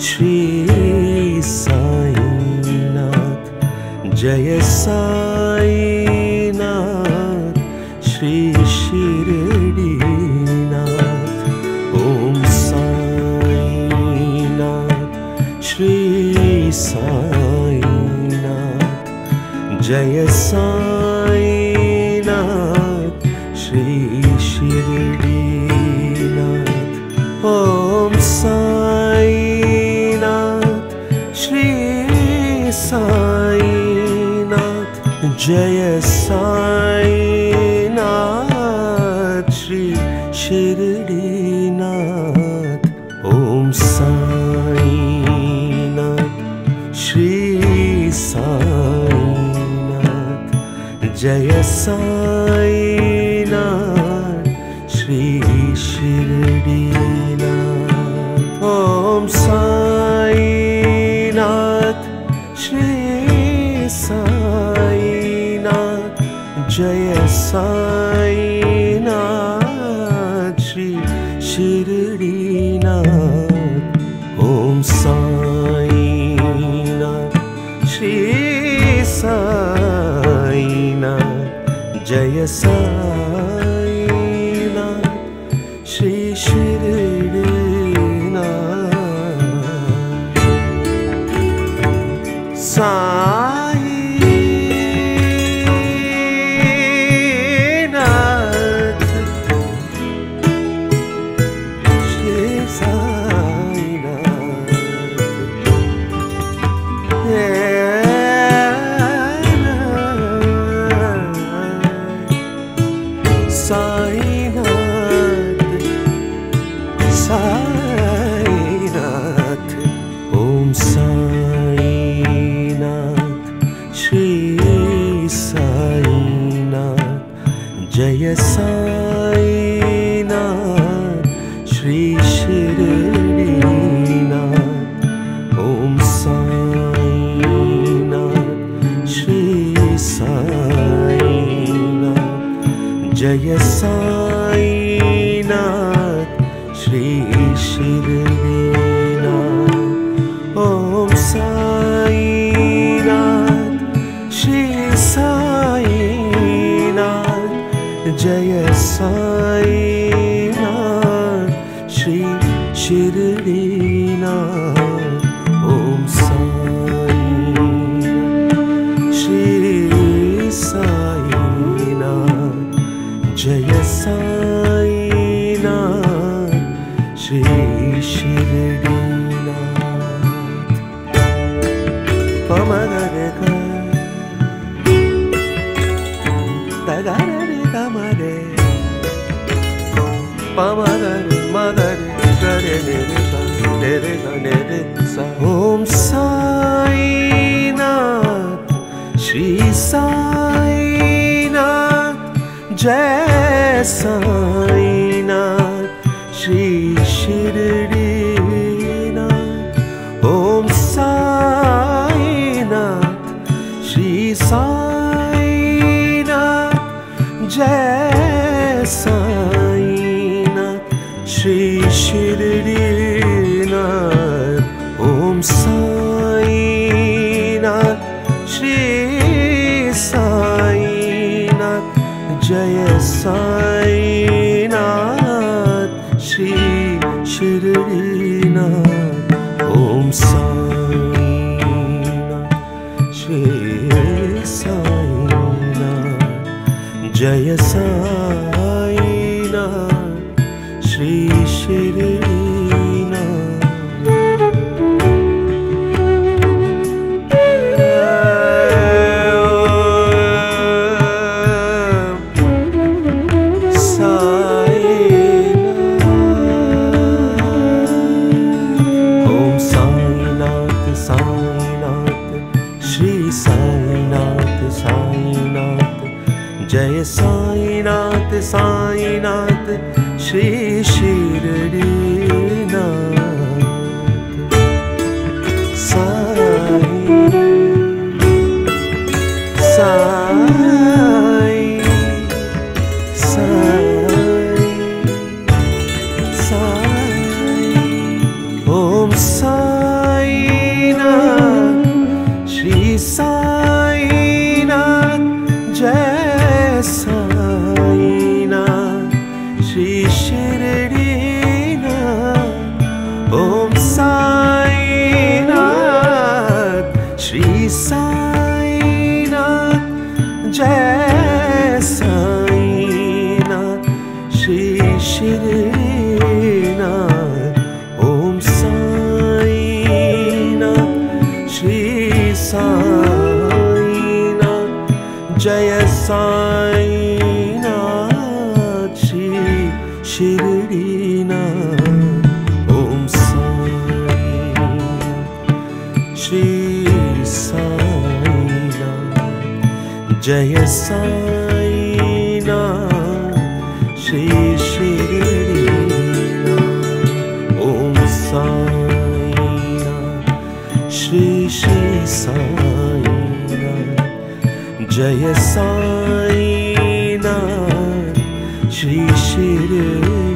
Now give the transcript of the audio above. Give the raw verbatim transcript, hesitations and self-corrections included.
श्री साईनाथ जय साईनाथ श्री शिरडीनाथ ओम साईनाथ श्री साईनाथ जय साईनाथ श्री शिरडीनाथ ओम साईनाथ श्री साईनाथ जय साईनाथ श्री शिरडीनाथ ओम साईनाथ श्री साईनाथ जय साईनाथ श्री शिरडीनाथ ओम साईनाथ श्री साईनाथ जय साईनाथ श्री शिरडीनाथ ओम साईनाथ श्री साईनाथ जय साईनाथ श्री शिरडीनाथ साईनाथ श्री साईनाथ साईनाथ साईनाथ ओम साईनाथ श्री साईनाथ जय साईनाथ श्री शिरडीनाथ ओम साईनाथ श्री साईनाथ जय साईनाथ श्री शिरडीनाथ ओम साईनाथ श्री साईनाथ जय साईनाथ श्री शिरडीनाथ ओम साईनाथ श्री साईनाथ जय साईनाथ श्री शिरडीनाथ पमगरे का तगरे कमरे पमगरे मगरे गरे रे रे रे रे सा ओम साईनाथ श्री साईनाथ जय साईनाथ श्री शिरडीनाथ ओम साईनाथ श्री साईनाथ जय साईनाथ श्री शिरडीनाथ ओम साईनाथ श्री साईनाथ जय साईनाथ श्री शिरडीनाथ ओम साईनाथ श्री साईनाथ जय साईनाथ श्री शिरडीनाथ जय साईनाथ जय साईनाथ श्री शिरडीनाथ ओम साई श्री साईनाथ जय साईनाथ श्री शिरडीनाथ ओम साईनाथ श्री श्री साईनाथ जय साईनाथ श्री शिरडीनाथ।